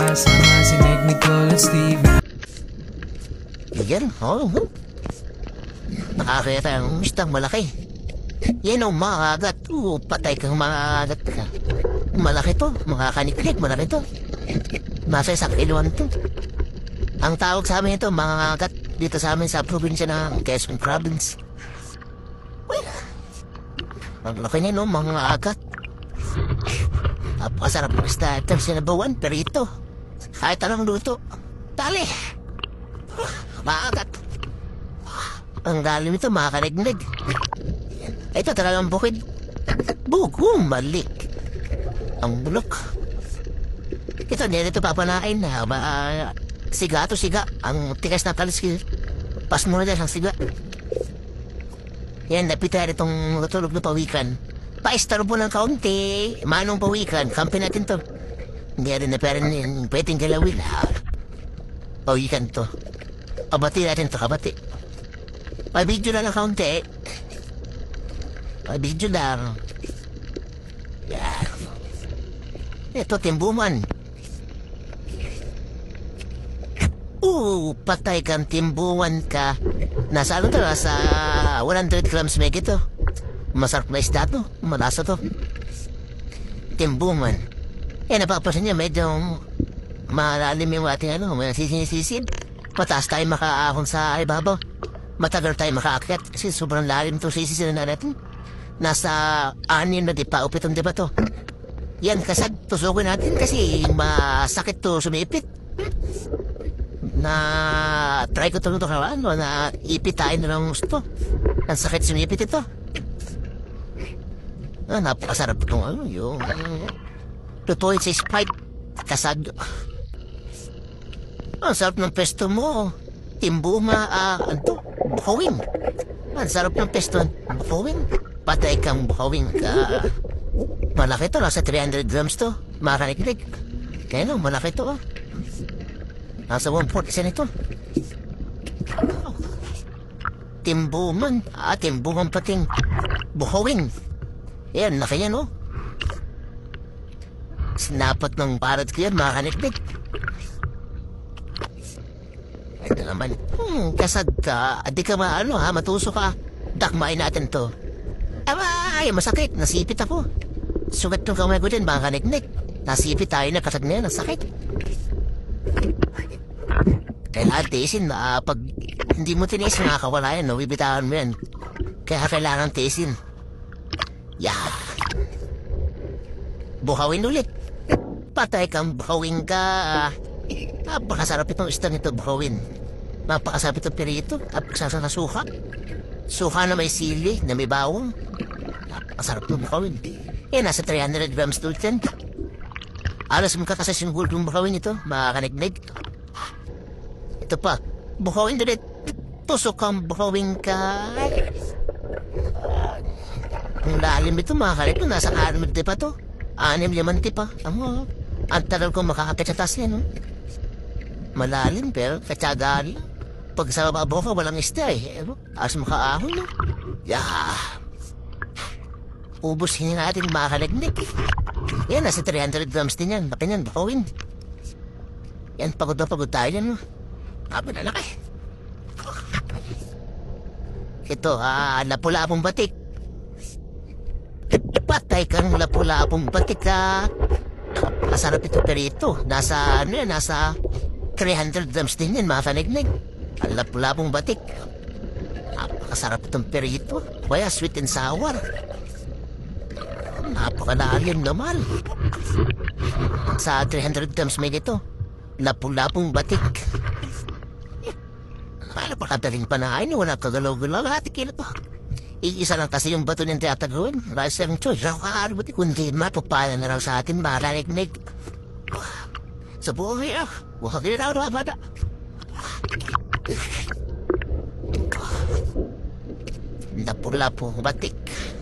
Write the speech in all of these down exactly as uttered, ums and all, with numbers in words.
Sama si Nick, Nicole at Steve. Yan, oo. Oh. Nakakita ang istang malaki. Yan ang mga agat. Oo, patay kang mga agat ka. Malaki to, mga kaniklik, malaki to. Nasa isang kiluan to. Ang tawag sa amin ito, mga agat, dito sa amin sa probinsya ng Quezon Province. Uy, ang laki niya no, mga agat. Napakasarap ng starter sinabawan, pero ito, kahit anong luto, tali. Mga agat. Ang lalim ito, mga kanignig. Ito talagang bukid. Bugong malik. Ang bulok. Ito, hindi ito papanain na uh, siga to siga. Ang tigas na talis. Pas mo na dyan ang siga. Yan, napitar itong tulog na pawikan. Paistaro po ng kaunti. Manong pawikan. Kampi natin to. Hindi rin na pera rin. Pwedeng galawin. Pawikan to. Abati natin to, kabati. Pabidyo na ng kaunti. Pabidyo lang. Yan. Ito, timbuman. Oo, patay kang timbuan ka. Nasa ano to? Nasa one hundred grams meg ito. Masarap na isda to. Malasa to. Timbuman. Eh, napapasin niya, medyo malalim yung ating ano, may sisinisid. Mataas tayo makaahon sa ibabaw. Matagal tayo makaakyat kasi sobrang lalim to sisisin na natin. Nasa anim na di pa o pitong di ba to? Yan, kasag, tusukin natin kasi masakit to sumipit. Na try ko to nito kawan, no, na ipitain na lang gusto. Ang sakit sumipit ito. Ah, napakasarap itong ano, yung tutuin sa spike. Kasag. Ang sarap ng pesto mo. Timbuma, ah, uh, ano to? Buhawin. Ang sarap ng pesto. Buhawin. Patay kang buhawin ka. Malaki to, nasa three hundred grams to. Makaniklik. Kaya no, malaki to, ah. Nasa one fourth isa nito. Timbuman. Ah, timbuman pating buhawin. Yan, laki yan, no? Sinapat ng parad ko yan, makaniklik. Ito naman. Hmm, kasad ka. Di ka maano, ha? Matuso ka. Dakmain natin to. Ay, masakit. Nasipit ako. Sugat ng kamay ko din, mga kaniknik. Nasipit tayo na kasag na yan. Nasakit. Kailangan tiisin na uh, pag hindi mo tinis, makakawala yan, no? Bibitawan mo yan. Kaya kailangan tiisin. Yeah. Buhawin ulit. Patay kang buhawin ka. Napakasarap itong isda nito, buhawin. Napakasarap itong pirito. Napakasarap na suka. Suka na may sili, na may bawang. Napakasarap itong buhawin. Eh, nasa three hundred grams to ten. Alas mo kakasas yung gold yung buhawin ito, makakanignig. Ito pa, buhawin ulit. Tusok kang buhawin ka. Ang lalim ito, makakanignig. Nasa anim pa to. Anim limanti pa. Amo, ang tagal ko makakakit sa taas yan, no? Malalim, pero katsagaan lang. Pag sa babaw ka, walang isda eh. Ano? As makaahon, no? Yeah. Ubusin natin makakanignig. Yan, nasa three hundred grams din yan. Laki yan, bakawin. Yan, pagod na pagod tayo yan, no? Apo na laki. Ito, ah, lapulapong batik. Patay kang lapulapong batik, ah. Masarap ito perito. Nasa, ano yan, nasa three hundred grams din yan, mga kanignig. Ang lapulapong batik. Napakasarap itong perito. Kaya sweet and sour. Napakalalim naman. Sa three hundred grams may ito. Lapulapong batik. Paano pa kadaling panahin? Wala kagalaw-galaw. Hati kilo to. Iisa lang kasi yung bato niyang tiyatagawin. Rice and choice. Raw buti. Kundi mapapala na raw sa atin. Maranig-nig. Sa buhay ah. Huwag rin raw raw bata. Lapu-lapong batik.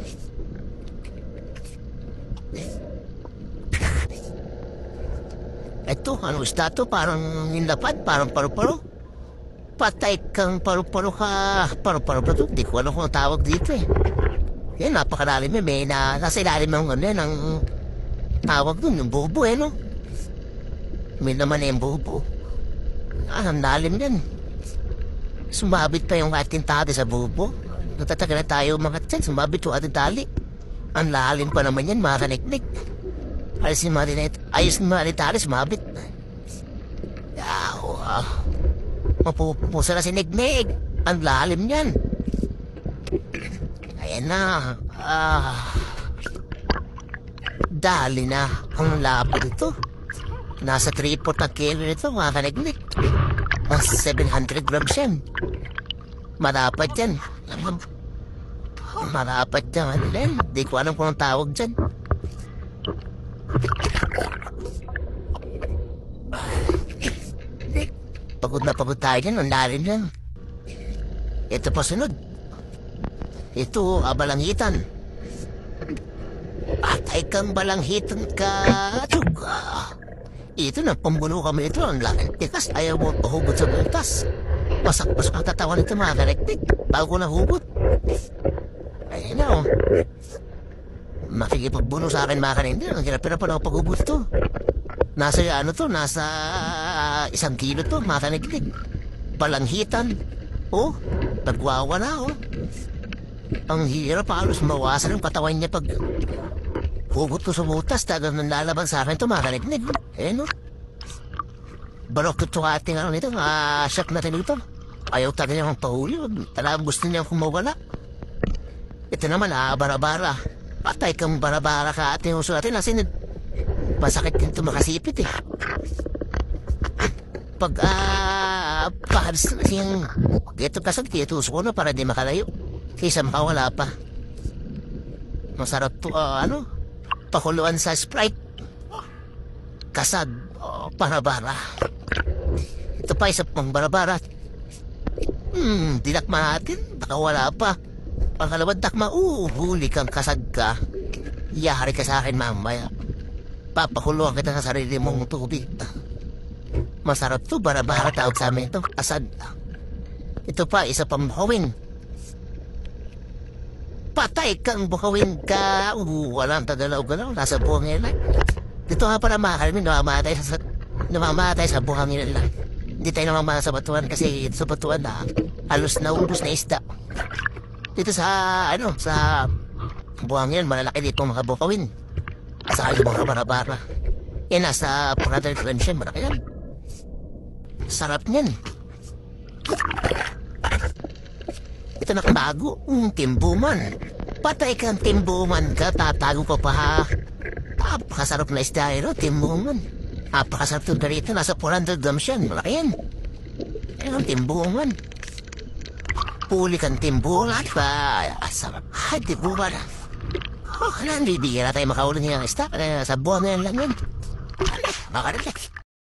Ito, ano isda to? Parang nilapad, parang paru-paro. Patay kang paru-paro ka. Paru-paro pa to? Di ko alam kung ang tawag dito eh. Yan, napakalalim eh. May na, nasa ilalim ng ano yan, ang tawag dun, yung bobo eh, no? May naman na yung bubo. Ah, ang lalim yan. Sumabit pa yung ating tali sa bubo. Natatagal na tayo mga tsan, sumabit yung ating tali. Ang lalim pa naman yan, mga kaniknik. Ayos ni Marinette, ayos ni Marinette tali, sumabit. Yaw, ah. Mapupusa na si Negnig. Ang lalim yan. Ayan na. Ah. Dali na. Ang lapad ito. Nasa three-fourth na kilo nito, mga kanignik. Nasa seven hundred grams yan. Marapat yan. Marapat yan. Ano yan? Di ko alam kung ang tawag dyan. Pagod na pagod tayo dyan. Ang lalim yan. Ito pa sunod. Ito, abalangitan. Atay kang balanghitan ka. Tuga. Ito na, pambuno kami ito. Ang laking tikas. Ayaw mo pahugot sa butas. Pasak-pasak ang tatawan nito, mga karektik. Bago ko nahugot. Ayun na, oh. Makikipagbuno sa akin, mga karektik. Ang hirap-hirap pa na paghugot to. Nasa, ano to, nasa isang kilo to, mga karektik. Balanghitan. Oh, nagwawa na, oh. Ang hirap, halos mawasan ang katawan niya pag hugot to sa butas. Tagal nang lalaban sa akin to, mga karektik. Eh, no? Balok ito ating ano nito, ah, shock natin ito. Ayaw tayo niyang pahuli. Talagang gusto niyang kumawala. Ito naman, ah, barabara. Patay kang barabara ka ating uso natin. Kasi masakit din ito makasipit eh. Pag, ah, pahalis na siyang ito kasag, tituso ko na para di makalayo. Kaysa makawala pa. Masarap to, ah, ano, pakuluan sa Sprite. Kasad, oh, barabara. Ito pa isa pang barabara. Hmm, dinakma natin. Baka wala pa. Pangalawang dakma, uh, huli kang kasag ka. Iyahari ka sa akin mamaya. Papakuluan kita sa sarili mong tubig. Masarap to, barabara tawag sa amin ito. Kasad. Ito pa, isa pang bukawin. Patay kang bukawin ka. Uh, walang tagalaw-galaw. Nasa buhangin lang. Dito nga pala mga kalmin, namamatay sa, namamatay sa buhangin lang. Hindi tayo namamatay sa batuan kasi sa batuan na halos naubos na isda. Dito sa, ano, sa buhangin, malalaki dito mga bukawin. Sa aling mga barabara. Yan, nasa Prada Cleanshin, malaki yan. Sarap niyan. Ito nakabago, um, timbuman. Patay kang timbuman ka, tatago ko pa ha. Napakasarap na isda ito, timbuman. Napakasarap ito na rito, nasa four hundred grams yan, malaki yan. Ayun, timbuman. Puli kang timbulan, ba? Asarap. Ay, timbuman. Oh, kailangan bibigyan na tayo makaulan niya ng isda. Sa buwan na yan lang yan. Makarinig.